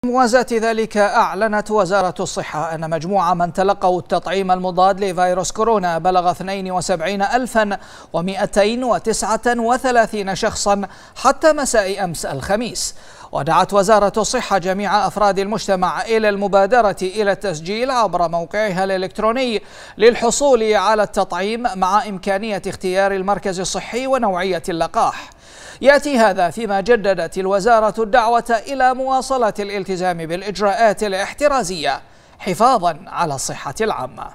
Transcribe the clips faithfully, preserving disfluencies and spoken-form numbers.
موازاة ذلك، أعلنت وزارة الصحة أن مجموع من تلقوا التطعيم المضاد لفيروس كورونا بلغ اثنين وسبعين ألفا ومئتين وتسعة وثلاثين شخصا حتى مساء أمس الخميس. ودعت وزارة الصحة جميع أفراد المجتمع إلى المبادرة إلى التسجيل عبر موقعها الإلكتروني للحصول على التطعيم، مع إمكانية اختيار المركز الصحي ونوعية اللقاح. يأتي هذا فيما جددت الوزارة الدعوة إلى مواصلة الالتزام بالإجراءات الاحترازية حفاظا على الصحة العامة.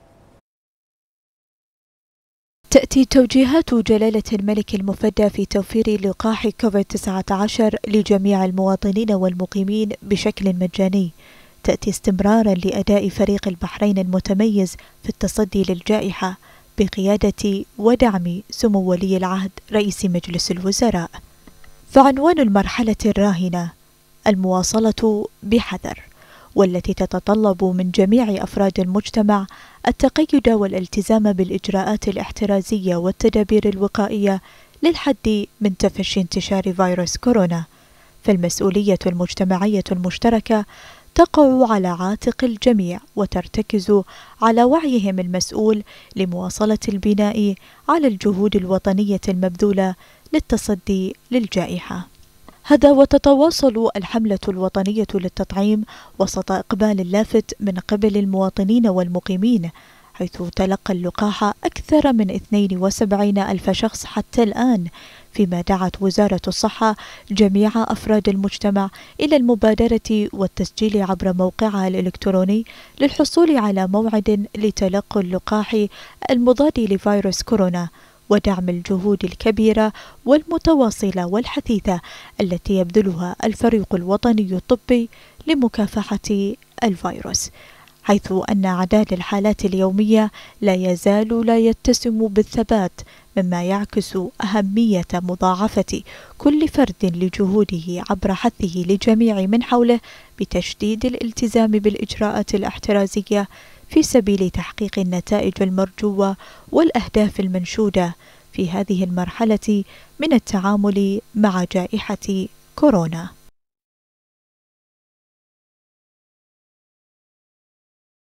تأتي توجيهات جلالة الملك المفدى في توفير لقاح كوفيد تسعة عشر لجميع المواطنين والمقيمين بشكل مجاني، تأتي استمرارا لأداء فريق البحرين المتميز في التصدي للجائحة بقيادة ودعم سمو ولي العهد رئيس مجلس الوزراء. فعنوان المرحلة الراهنة المواصلة بحذر، والتي تتطلب من جميع أفراد المجتمع التقيد والالتزام بالإجراءات الاحترازية والتدابير الوقائية للحد من تفشي انتشار فيروس كورونا. فالمسؤولية المجتمعية المشتركة تقع على عاتق الجميع، وترتكز على وعيهم المسؤول لمواصلة البناء على الجهود الوطنية المبذولة للتصدي للجائحة. هذا وتتواصل الحملة الوطنية للتطعيم وسط إقبال لافت من قبل المواطنين والمقيمين، حيث تلقى اللقاح أكثر من اثنين وسبعين ألف شخص حتى الآن، فيما دعت وزارة الصحة جميع أفراد المجتمع إلى المبادرة والتسجيل عبر موقعها الإلكتروني للحصول على موعد لتلقي اللقاح المضاد لفيروس كورونا، ودعم الجهود الكبيرة والمتواصلة والحثيثة التي يبذلها الفريق الوطني الطبي لمكافحة الفيروس، حيث أن أعداد الحالات اليومية لا يزال لا يتسم بالثبات، مما يعكس أهمية مضاعفة كل فرد لجهوده عبر حثه لجميع من حوله بتشديد الالتزام بالإجراءات الاحترازية في سبيل تحقيق النتائج المرجوة والأهداف المنشودة في هذه المرحلة من التعامل مع جائحة كورونا.